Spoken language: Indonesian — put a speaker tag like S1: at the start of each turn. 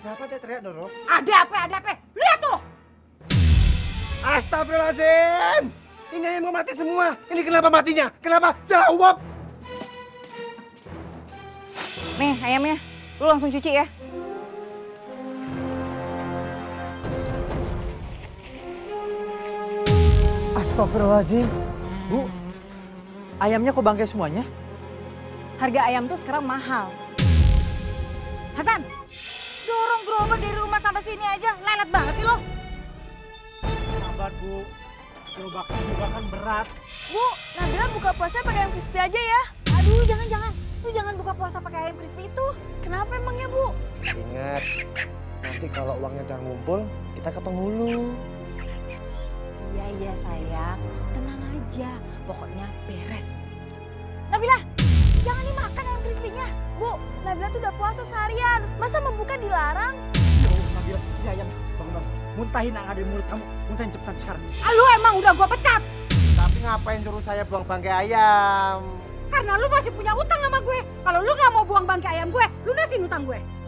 S1: Ada apa teh teriak Doro?
S2: Ada apa? Lihat tuh!
S1: Astagfirullahaladzim! Ini ayam mau mati semua. Ini kenapa matinya? Kenapa? Jawab!
S3: Nih ayamnya, lu langsung cuci ya.
S1: Astagfirullahaladzim. Bu, ayamnya kok bangkai semuanya?
S3: Harga ayam tuh sekarang mahal.
S2: Hasan, dorong gerobak dari rumah sampai sini aja, lelet banget sih lo.
S1: Sabar Bu, gerobaknya juga kan berat.
S2: Bu, Nabila buka puasa pakai ayam crispy aja ya.
S3: Aduh jangan. Lu jangan buka puasa pakai ayam crispy itu.
S2: Kenapa emangnya Bu?
S1: Ingat, nanti kalau uangnya udah ngumpul, kita ke penghulu.
S3: Iya sayang, tenang aja. Pokoknya beres. Nabila, jangan dimakan ayam crispy-nya.
S2: Bu, Nabila tuh udah puasa seharian. Masa membuka dilarang?
S1: Ya Allah, Nabila, ini ayam. Bang, muntahin yang ada di mulut kamu. Muntahin cepetan sekarang.
S2: Lu emang udah gua pecat.
S1: Tapi ngapain suruh saya buang bangkai ayam?
S2: Karena lu masih punya utang sama gue. Kalau lu nggak mau buang bangkai ayam gue, lunasin utang gue.